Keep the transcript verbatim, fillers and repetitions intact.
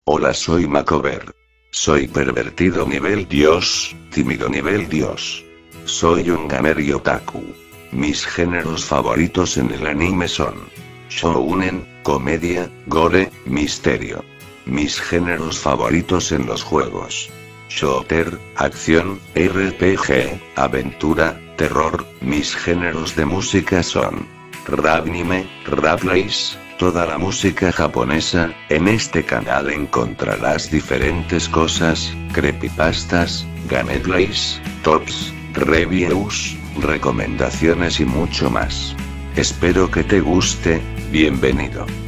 Hola, soy Macover. Soy pervertido nivel Dios, tímido nivel Dios. Soy un gamer y otaku. Mis géneros favoritos en el anime son shounen, comedia, gore, misterio. Mis géneros favoritos en los juegos: shooter, acción, R P G, aventura, terror. Mis géneros de música son rap anime, rap plays, toda la música japonesa. En este canal encontrarás diferentes cosas, creepypastas, gameplays, tops, reviews, recomendaciones y mucho más. Espero que te guste. Bienvenido.